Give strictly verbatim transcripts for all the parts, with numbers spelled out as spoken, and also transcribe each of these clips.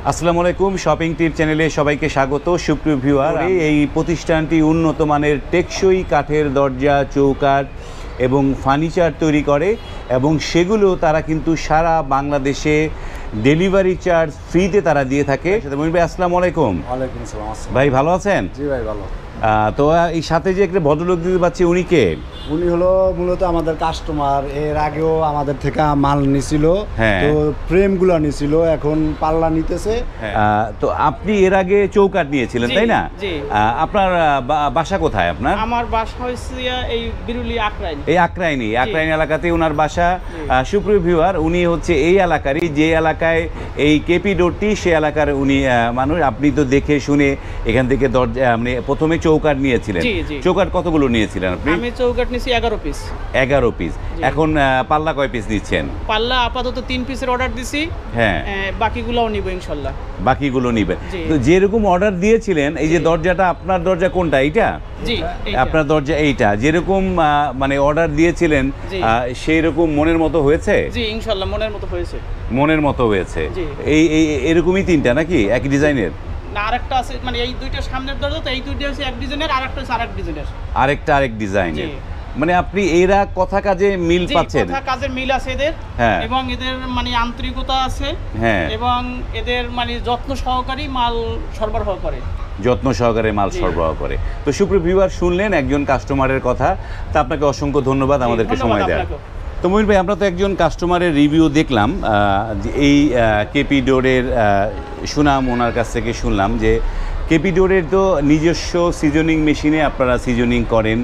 আসসালামু আলাইকুম শপিং টিপ চ্যানেলে সবাইকে স্বাগত। সুপ্রিয় ভিউয়ার, এই প্রতিষ্ঠানটি উন্নত মানের টেকসই কাঠের দরজা, চৌকাঠ এবং ফার্নিচার তৈরি করে এবং সেগুলো তারা কিন্তু সারা বাংলাদেশে ডেলিভারি চার্জ ফ্রিতে তারা দিয়ে থাকে। মনির ভাই আসসালামু আলাইকুম। ওয়ালাইকুম আসসালাম। ভাই ভালো আছেন? জি ভাই ভালো। তো এই সাথে যে একটা ভদ্রলোক দিতে পাচ্ছি, উনি কে? উনি হলো মূলত আমাদের কাস্টমার, এর আগেও আমাদের থেকে মাল নিছিল, তো ফ্রেমগুলো নিছিল, এখন পাল্লা নিতেছে। তো আপনি এর আগে চৌকাঠ নিয়েছিলেন তাই না? আপনার বাসা কোথায়? আপনার? আমার বাসা হচ্ছে এই বিরুলি আকরাইন। এই আকরাইনি আকরাইন এলাকাতে ওনার বাসা। সুপ্রিয় ভিউয়ার, উনি হচ্ছে এই এলাকারই, যে এলাকায় এই কেপি ডোরটি, সে এলাকার উনি মানুষ। আপনি তো দেখে শুনে এখান থেকে দরজা মানে প্রথমে চৌকাঠ নিয়েছিলেন। চৌকাঠ কতগুলো নিয়েছিলেন আপনি? আমি চৌকাঠ নিয়েছি এগারো পিস। এগারো পিস। এখন পাল্লা কয় পিস দিচ্ছেন? পাল্লা আপাতত তিন পিসের অর্ডার দিছি। হ্যাঁ, বাকিগুলোও নিব ইনশাআল্লাহ। বাকিগুলো নিবেন। তো যেরকম অর্ডার দিয়েছিলেন, এই যে দরজাটা, আপনার দরজা কোনটা? এইটা? জি, আপনার দরজা এইটা। যেরকম মানে অর্ডার দিয়েছিলেন সেই রকম মনের মতো হয়েছে? জি ইনশাআল্লাহ মনের মতো হয়েছে। মনের মতো হয়েছে। এই এই এরকমই তিনটা নাকি একই ডিজাইনের? না, আরেকটা আছে, মানে এই দুইটা সামনের দরজা, তো এই দুইটা হচ্ছে এক ডিজাইনের, আরেকটা হচ্ছে আরেক ডিজাইনের। আরেকটা আরেক ডিজাইনের। মানে আপনি এরা কথা কাজে মিল পাচ্ছেন? কথা কাজের মিল আছে এদের, এবং এদের মানে আন্তরিকতা আছে, এবং এদের মানে যত্ন সহকারী মাল সরবরাহ করে, যত্ন সহকারে মাল সরবরাহ করে। তো সুপ্রিয় ভিউয়ার, শুনলেন একজন কাস্টমারের কথা। তা আপনাকে অসংখ্য ধন্যবাদ আমাদেরকে সময় দেওয়ার। তো মনির ভাই, আমরা তো একজন কাস্টমারের রিভিউ দেখলাম, এই কেপি ডোরের সুনাম ওনার কাছ থেকে শুনলাম যে কেপি ডোরের তো নিজস্ব সিজনিং মেশিনে আপনারা সিজনিং করেন,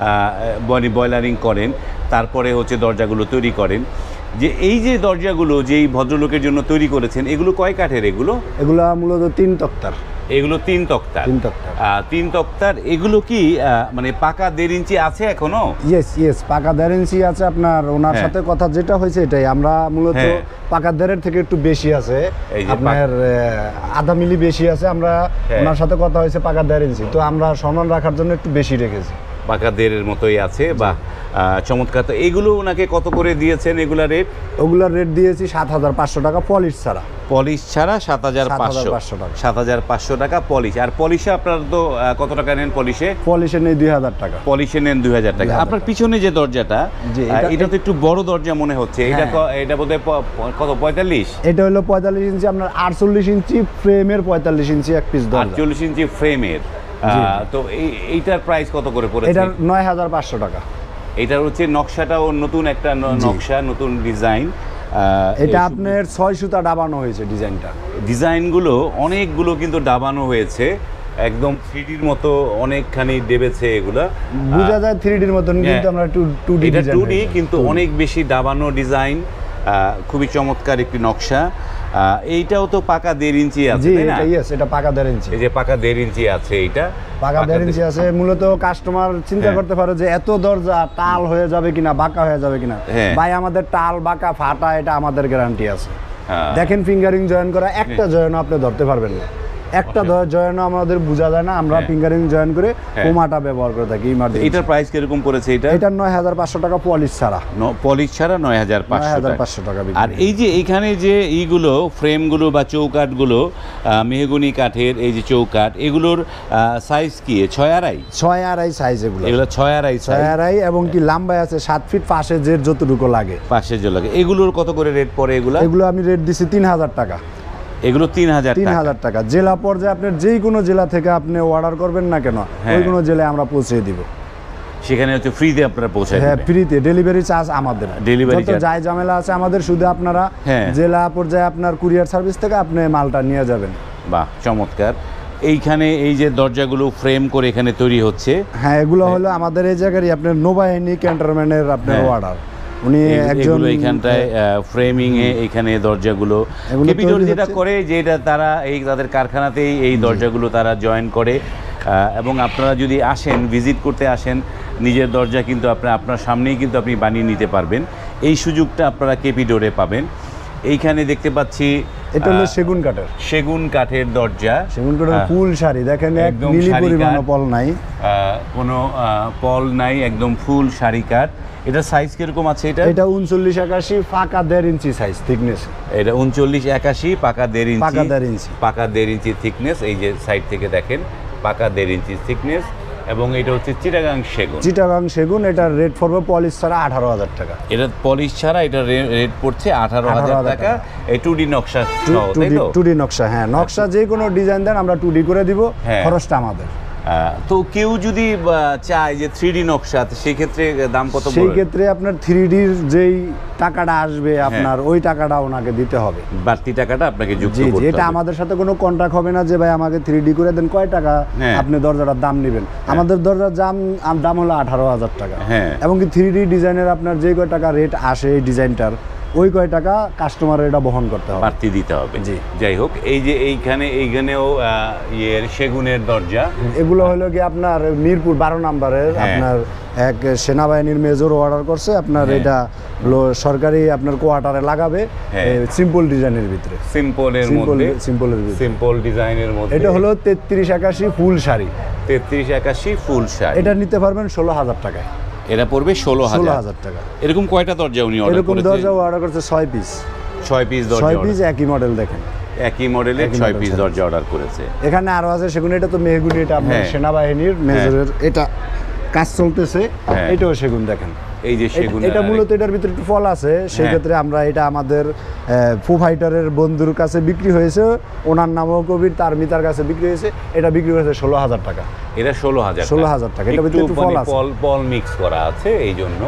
বডি বয়লারিং করেন, তারপরে হচ্ছে দরজাগুলো তৈরি করেন। যে এই যে দরজাগুলো যে এই ভদ্রলোকের জন্য তৈরি করেছেন, এগুলো কয় কাঠের? এগুলো এগুলো মূলত তিন তক্তার। এগুলো তিন তক্তার। তিন তক্তার তিন তক্তার এগুলো কি মানে পাকা দেড় ইঞ্চি আছে এখনো? ইয়েস ইয়েস পাকা দেড় ইঞ্চি আছে। আপনার ওনার সাথে কথা যেটা হয়েছে এটাই, আমরা মূলত পাকা দেড়ের থেকে একটু বেশি আছে, আপনার আধা মিলি বেশি আছে। আমরা ওনার সাথে কথা হয়েছে পাকা দেড় ইঞ্চি, তো আমরা সম্মান রাখার জন্য একটু বেশি রেখেছি। পাকা দেড়ের মতোই আছে। বা চমৎকার। তো এগুলো ওনাকে কত করে দিয়েছেন? এগুলা রেট? ওগুলার রেট দিয়েছি সাত হাজার পাঁচশো টাকা পলিশ ছাড়া। পলিশ ছাড়া সাত হাজার পাঁচশো টাকা। সাত হাজার পাঁচশো টাকা পলিশ। আর পলিশে আপনার তো কত টাকা নেন? পলিশে পলিশে নেই দুই হাজার টাকা। পলিশে নেন দুই হাজার টাকা। আপনার পিছনে যে দরজাটা, এটা তো একটু বড় দরজা মনে হচ্ছে। এটা এটা বোধহয় কত? পঁয়তাল্লিশ? এটা হলো পঁয়তাল্লিশ ইঞ্চি। আপনার আটচল্লিশ ইঞ্চি ফ্রেমের, পঁয়তাল্লিশ ইঞ্চি এক পিস দরজা। আটচল্লিশ ইঞ্চি ফ্রেমের। তো এইটার প্রাইস কত করে পড়েছে? এটা নয় হাজার পাঁচশো টাকা। এটার হচ্ছে নকশাটাও নতুন একটা নকশা, নতুন ডিজাইন। এটা আপনার ছয় সুতা ডাবানো হয়েছে। ডিজাইনটা ডিজাইনগুলো অনেকগুলো কিন্তু ডাবানো হয়েছে, একদম থ্রি ডির মতো অনেকখানি দেবেছে। এগুলা বোঝা যায় থ্রি ডির মতন, কিন্তু আমরা টু ডি এটা টু ডি কিন্তু অনেক বেশি ডাবানো ডিজাইন। খুবই চমৎকার একটি নকশা। এইটাও তো পাকা দেড় ইঞ্চি আছে তাই না? এটা পাকা দেড় ইঞ্চি। এই যে পাকা দেড় ইঞ্চি আছে, এইটা পাকা দেড় ইঞ্চি আছে। মূলত কাস্টমার চিন্তা করতে পারে যে এত দরজা টাল হয়ে যাবে কিনা, বাঁকা হয়ে যাবে কিনা। ভাই, আমাদের টাল বাঁকা ফাটা এটা আমাদের গ্যারান্টি আছে। দেখেন, ফিঙ্গারিং জয়েন করা একটা জয়েন আপনি ধরতে পারবেন না, একটা জয়েন আমাদের বোঝা যায় না। আমরা ফিঙ্গারিং জয়েন করে কোমাটা ব্যবহার করে থাকি। এটার প্রাইস কিরকম পড়েছে? এটা এটা নয় হাজার পাঁচশো টাকা পলিশ ছাড়া। পলিশ ছাড়া নয় হাজার পাঁচশো টাকা। আর এই যে এইখানে যে এইগুলো ফ্রেমগুলো বা চৌকাঠগুলো, মেহগনি কাঠের এই যে চৌকাঠ, এগুলোর সাইজ কি? ছয় আড়াই? ছয় আড়াই সাইজ এগুলো। এগুলো ছয় আড়াই ছয় আড়াই এবং কি লম্বায় আছে সাত ফিট, পাশে যে যতটুকু লাগে পাশে যে লাগে। এগুলোর কত করে রেট পড়ে? এগুলো এগুলো আমি রেট দিছি তিন হাজার টাকা। এগুলো তিন হাজার তিন হাজার টাকা। জেলা পর্যায়ে আপনার যেই কোনো জেলা থেকে আপনি অর্ডার করবেন না কেন, ওই কোনো জেলায় আমরা পৌঁছে দিব। সেখানে হচ্ছে ফ্রিতে আপনারা পৌঁছায়? হ্যাঁ, ফ্রিতে। ডেলিভারি চার্জ আমাদের। ডেলিভারি যত যাই ঝামেলা আছে আমাদের, শুধু আপনারা জেলা পর্যায়ে আপনার কুরিয়ার সার্ভিস থেকে আপনি মালটা নিয়ে যাবেন। বাহ, চমৎকার। এইখানে এই যে দরজাগুলো ফ্রেম করে এখানে তৈরি হচ্ছে, হ্যাঁ, এগুলো হলো আমাদের এই জায়গারই আপনার নৌবাহিনী ক্যান্টনমেন্টের আপনার অর্ডার। উনি একজন এইখানটায় ফ্রেমিং এ এখানে দরজাগুলো কেপি ডোর যেটা করে, যেটা তারা এই তাদের কারখানাতেই এই দরজাগুলো তারা জয়েন করে। এবং আপনারা যদি আসেন, ভিজিট করতে আসেন, নিজের দরজা কিন্তু আপনার আপনার সামনেই কিন্তু আপনি বানিয়ে নিতে পারবেন। এই সুযোগটা আপনারা কেপি ডোরে পাবেন। এইখানে দেখতে পাচ্ছি এটা হলো সেগুন কাঠের। সেগুন কাঠের দরজা, সেগুন কাঠের ফুল শাড়ি। দেখেন, এক মিলি পরিমাণ পল নাই। কোনো পল নাই, একদম ফুল শাড়ি কাট। এটা সাইজ কিরকম আছে? এটা এটা উনচল্লিশ একাশি পাকা দেড় ইঞ্চি সাইজ থিকনেস। এটা উনচল্লিশ একাশি পাকা দেড় ইঞ্চি, পাকা দেড় ইঞ্চি পাকা দেড় ইঞ্চি থিকনেস। এই যে সাইড থেকে দেখেন পাকা দেড় ইঞ্চি থিকনেস, এবং এটা হচ্ছে চিটাগাং সেগুন। চিটাগাং সেগুন, এটার রেট পড়বে পলিশ ছাড়া আঠারো হাজার টাকা। এটা পলিশ ছাড়া এটা রেট পড়ছে আঠারো হাজার টাকা। এই টু ডি নকশা, টু ডি নকশা, হ্যাঁ নকশা যে কোনো ডিজাইন দেন আমরা টু ডি করে দিব, খরচটা আমাদের। তো কেউ যদি চায় যে থ্রি ডি নকশা, সেই ক্ষেত্রে দাম কত? সেই ক্ষেত্রে আপনার থ্রি ডির যেই টাকাটা আসবে আপনার ওই টাকাটা ওনাকে দিতে হবে, বাড়তি টাকাটা আপনাকে যুক্ত করতে হবে। এটা আমাদের সাথে কোনো কন্ট্রাক্ট হবে না যে ভাই আমাকে থ্রি ডি করে দেন, কয় টাকা আপনি দরজাটার দাম নেবেন। আমাদের দরজার দাম দাম হলো আঠারো হাজার টাকা, এবং কি থ্রি ডি ডিজাইনের আপনার যে কয় টাকা রেট আসে এই ডিজাইনটার, ওই কয় টাকা কাস্টমারের এটা বহন করতে হবে, বাড়তি দিতে হবে। জি, যাই হোক, এই যে এইখানে এইখানেও ইয়ের সেগুনের দরজা, এগুলো হলো কি আপনার মিরপুর বারো নম্বরের আপনার এক সেনাবাহিনীর মেজর অর্ডার করছে আপনার, এটা সরকারি আপনার কোয়ার্টারে লাগাবে সিম্পল ডিজাইনের ভিতরে, সিম্পলের মধ্যে, সিম্পলের ভিতরে সিম্পল ডিজাইনের মধ্যে। এটা হলো তেত্রিশ একাশি ফুল শাড়ি, তেত্রিশ একাশি ফুল শাড়ি। এটা নিতে পারবেন ষোলো হাজার টাকায়। এটা পড়বে ষোলো হাজার টাকা। এরকম কয়টা দরজা উনি অর্ডার করেছেন? এরকম দরজা অর্ডার করছে ছয় পিস, ছয় পিস দরজা, ছয় পিস একই মডেল দেখেন, একই মডেলের ছয় পিস দরজা অর্ডার করেছে। এখানে আরো আছে সেগুন, এটা তো মেহগুনি, এটা আপনার সেনাবাহিনীর মেজরের এটা কাজ চলতেছে, এটাও সেগুন দেখেন। এই যে সেগুন, এটা মূলত এটার ভিতরে একটু ফল আছে, সেই ক্ষেত্রে আমরা এটা আমাদের ফু ফাইটারের বন্ধুর কাছে বিক্রি হয়েছে, ওনার নামও কবির, তার মিতার কাছে বিক্রি হয়েছে, এটা বিক্রি হয়েছে ষোলো হাজার টাকা। এটা ষোলো হাজার ষোলো হাজার টাকা। এটা ভিতরে একটু ফল আছে, পল পল মিক্স করা আছে, এই জন্য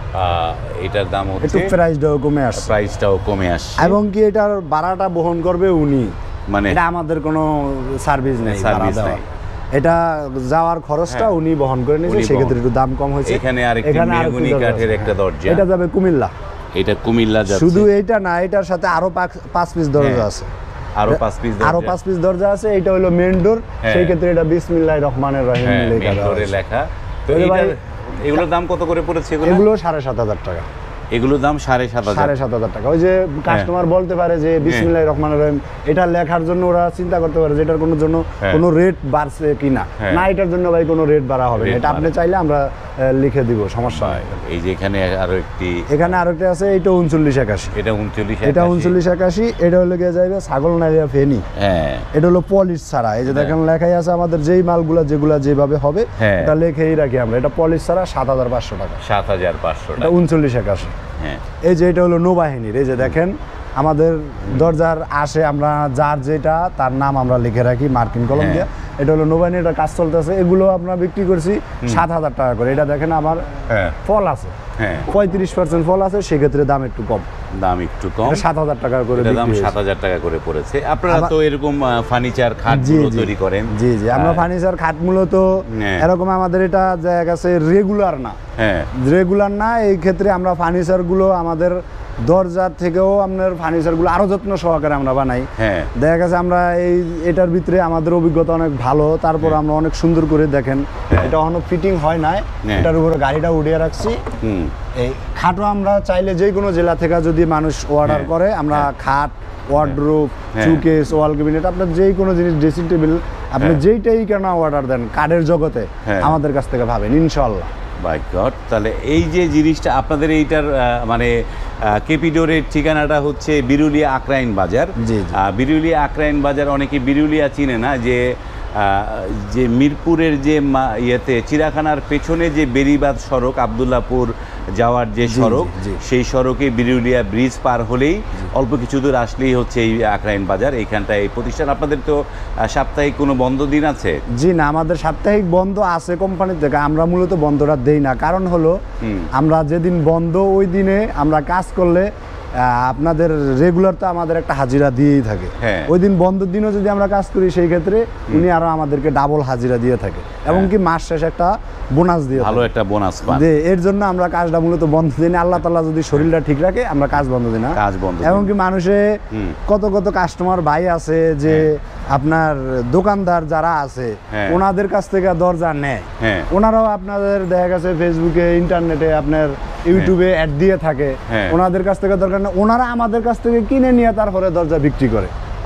এটার দাম হচ্ছে একটু প্রাইসটাও কমে আসছে, প্রাইসটাও কমে আসছে, এবং কি এটার ভাড়াটা বহন করবে উনি, মানে এটা আমাদের কোনো সার্ভিস নেই, সার্ভিস নেই, এটা যাওয়ার খরচটা উনি বহন করে নিয়েছে, সেক্ষেত্রে একটু দাম কম হয়েছে। এখানে আরেকটি মেহগনি কাঠের একটা দরজা, এটা যাবে কুমিল্লা। এটা কুমিল্লা যাচ্ছে। শুধু এইটা না, এটার সাথে আরো পাঁচ পিস দরজা আছে, আরো পাঁচ পিস আরো পাঁচ পিস দরজা আছে। এটা হলো মেন ডোর, সেই ক্ষেত্রে এটা বিসমিল্লাহির রহমানির রহিম লেখা। তো এগুলোর দাম কত করে পড়েছে? এগুলো সাড়ে সাত হাজার টাকা। এগুলোর দাম সাড়ে সাত হাজার সাড়ে সাত হাজার টাকা। ওই যে কাস্টমার বলতে পারে যে বিসমিল্লাহির রহমানির রহিম, এটা লেখার জন্য ওরা চিন্তা করতে পারে যে এটার কোনো জন্য কোনো রেট বাড়ছে কিনা, না এটার জন্য ভাই কোনো রেট বাড়া হবে না, এটা আপনি চাইলে আমরা লিখে দিব, সমস্যা হয়। এই যে এখানে আরো একটি, এখানে আরো একটা আছে, এটা উনচল্লিশ একাশি, এটা উনচল্লিশ এটা উনচল্লিশ একাশি। এটা হলো গিয়ে যাবে ছাগল নাইয়া ফেনি, হ্যাঁ এটা হলো পলিশ ছাড়া। এই যে দেখেন লেখাই আছে আমাদের যেই মালগুলা যেগুলা যেভাবে হবে এটা লেখেই রাখি আমরা, এটা পলিশ ছাড়া সাত হাজার পাঁচশো টাকা। সাত হাজার পাঁচশো টাকা, উনচল্লিশ একাশি। হ্যাঁ, এই যে এটা হলো নৌবাহিনীর, এই যে দেখেন আমাদের দরজার আসে আমরা যার যেটা তার নাম আমরা লিখে রাখি মার্কিন কলম দিয়ে। এটা হলো নৌবাহিনীর, এটা কাজ চলতেছে। এগুলো আমরা বিক্রি করছি সাত হাজার টাকা করে। এটা দেখেন আমার ফল আছে, পঁয়ত্রিশ পার্সেন্ট ফল আছে, সেক্ষেত্রে দাম একটু কম, দাম একটু কম, সাত হাজার টাকা করে দাম সাত হাজার টাকা করে পড়েছে। আপনারা তো এরকম ফার্নিচার খাট তৈরি করেন? জি জি, আমরা ফার্নিচার খাট মূলত এরকম, আমাদের এটা জায়গা আছে রেগুলার না, হ্যাঁ রেগুলার না, এই ক্ষেত্রে আমরা ফার্নিচার গুলো আমাদের দরজার থেকেও আপনার ফার্নিচারগুলো আরো যত্ন সহকারে আমরা বানাই। দেখা গেছে আমরা এই এটার ভিতরে আমাদের অভিজ্ঞতা অনেক ভালো, তারপর আমরা অনেক সুন্দর করে দেখেন এটা অনেক ফিটিং হয় নাই, এটার উপরে গাড়িটা উঠিয়ে রাখছি। এই খাটও আমরা চাইলে যে কোনো জেলা থেকে যদি মানুষ অর্ডার করে, আমরা খাট, ওয়ার্ডরোব, শোকেস, ওয়াল ক্যাবিনেট, আপনার যে কোনো জিনিস, ড্রেসিং টেবিল, আপনি যেইটাই কেন অর্ডার দেন কাঠের জগতে আমাদের কাছ থেকে পাবেন ইনশাআল্লাহ। বাই গড, তাহলে এই যে জিনিসটা আপনাদের এইটার মানে কেপিডোরের ঠিকানাটা হচ্ছে বিরুলিয়া আকরাইন বাজার। বিরুলিয়া আকরাইন বাজার, অনেকে বিরুলিয়া চিনে না, যে যে মিরপুরের যে ইয়েতে চিড়াখানার পেছনে যে বেরিবাদ সড়ক, আবদুল্লাপুর যাওয়ার যে সড়ক, সেই সড়কে বিরুলিয়া ব্রিজ পার হলেই অল্প কিছু দূর আসলেই হচ্ছে এই আকরাইন বাজার। এইখানটায় এই প্রতিষ্ঠান। আপনাদের তো সাপ্তাহিক কোনো বন্ধ দিন আছে? জি না, আমাদের সাপ্তাহিক বন্ধ আছে কোম্পানির থেকে, আমরা মূলত বন্ধটা দেই না। কারণ হলো আমরা যেদিন বন্ধ ওই দিনে আমরা কাজ করলে আপনাদের রেগুলার তো আমাদের একটা হাজিরা দিয়েই থাকে, ওই দিন বন্ধের দিনও যদি আমরা কাজ করি সেই ক্ষেত্রে উনি আরো আমাদেরকে ডাবল হাজিরা দিয়ে থাকে, এবং কি মাস শেষে একটা বোনাস দিয়ে, ভালো একটা বোনাস পান। এর জন্য আমরা কাজটা মূলত বন্ধ দিই না। আল্লাহ তাআলা যদি শরীরটা ঠিক রাখে আমরা কাজ বন্ধ দিই না, কাজ বন্ধ। এবং কি মানুষে কত কত কাস্টমার ভাই আছে যে আপনার দোকানদার যারা আছে ওনাদের কাছ থেকে দরজা নেয়, ওনারাও আপনাদের দেখা গেছে ফেসবুকে, ইন্টারনেটে, আপনার ইউটিউবে অ্যাড দিয়ে থাকে, ওনাদের কাছ থেকে দরকার না, ওনারা আমাদের কাছ থেকে কিনে নিয়ে তারপরে দরজা বিক্রি করে।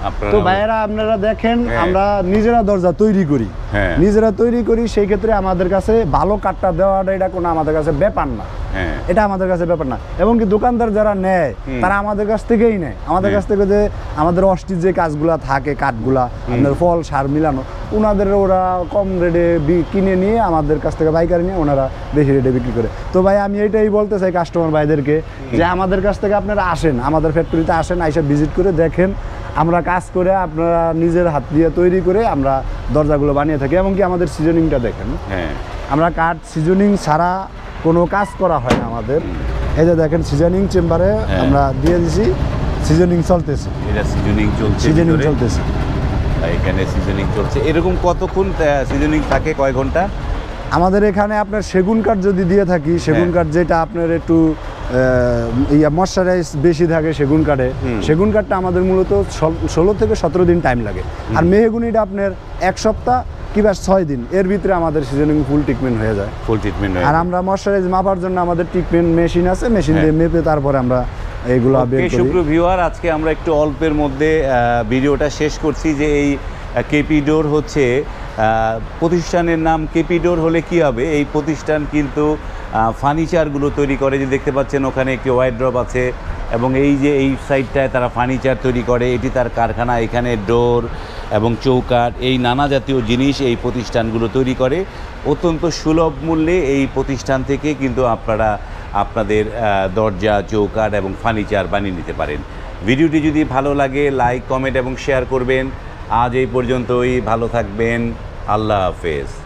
তো ভাইয়েরা আপনারা দেখেন আমরা নিজেরা দরজা তৈরি করি, নিজেরা তৈরি করি, সেই ক্ষেত্রে আমাদের কাছে ভালো কাঠটা দেওয়াটা এটা কোনো আমাদের কাছে ব্যাপার না, এটা আমাদের কাছে ব্যাপার না। এবং কি দোকানদার যারা নেয় তারা আমাদের কাছ থেকেই নেয়, আমাদের কাছ থেকে যে আমাদের অষ্টির যে কাজগুলা থাকে কাঠগুলা আপনার ফল সার মিলানো, ওনাদের ওরা কম রেটে কিনে নিয়ে আমাদের কাছ থেকে পাইকারি নিয়ে ওনারা বেশি রেটে বিক্রি করে। তো ভাই আমি এটাই বলতে চাই কাস্টমার ভাইদেরকে যে আমাদের কাছ থেকে আপনারা আসেন, আমাদের ফ্যাক্টরিতে আসেন, আইসা ভিজিট করে দেখেন আমরা কাজ করে আপনারা নিজের হাত দিয়ে তৈরি করে আমরা দরজাগুলো বানিয়ে থাকি। এমনকি আমাদের সিজনিংটা দেখেন, আমরা কাঠ সিজনিং ছাড়া কোনো কাজ করা হয় না আমাদের। এই যে দেখেন সিজনিং চেম্বারে আমরা দিয়ে দিছি, সিজনিং চলতেছে, এটা সিজনিং চলছে, সিজনিং চলতেছে, এখানে সিজনিং চলছে। এরকম কতক্ষণ সিজনিং থাকে, কয় ঘন্টা? আমাদের এখানে আপনার সেগুন কাঠ যদি দিয়ে থাকি, সেগুন কাঠ যেটা আপনার একটু ইয়া ময়শ্চারাইজ বেশি থাকে সেগুন কাঠে, সেগুন কাঠটা আমাদের মূলত ষোলো থেকে সতেরো দিন টাইম লাগে। আর মেহগুনিটা আপনার এক সপ্তাহ কিংবা ছয় দিন এর ভিতরে আমাদের সিজনিং ফুল ট্রিটমেন্ট হয়ে যায়, ফুল ট্রিটমেন্ট। আর আমরা ময়শ্চারাইজ মাপার জন্য আমাদের ট্রিটমেন্ট মেশিন আছে, মেশিন দিয়ে মেপে তারপরে আমরা এইগুলো বের করি। সুপ্রিয় ভিউয়ার, আজকে আমরা একটু অল্পের মধ্যে ভিডিওটা শেষ করছি যে এই কেপি ডোর হচ্ছে প্রতিষ্ঠানের নাম। কেপি ডোর হলে কি হবে, এই প্রতিষ্ঠান কিন্তু ফার্নিচারগুলো তৈরি করে, যে দেখতে পাচ্ছেন ওখানে একটি ওয়াইড্রপ আছে এবং এই যে এই সাইডটায় তারা ফার্নিচার তৈরি করে, এটি তার কারখানা। এখানে ডোর এবং চৌকাঠ এই নানা জাতীয় জিনিস এই প্রতিষ্ঠানগুলো তৈরি করে অত্যন্ত সুলভ মূল্যে। এই প্রতিষ্ঠান থেকে কিন্তু আপনারা আপনাদের দরজা, চৌকাঠ এবং ফার্নিচার বানিয়ে নিতে পারেন। ভিডিওটি যদি ভালো লাগে লাইক, কমেন্ট এবং শেয়ার করবেন। আজ এই পর্যন্তই, ভালো থাকবেন, আল্লাহ হাফেজ।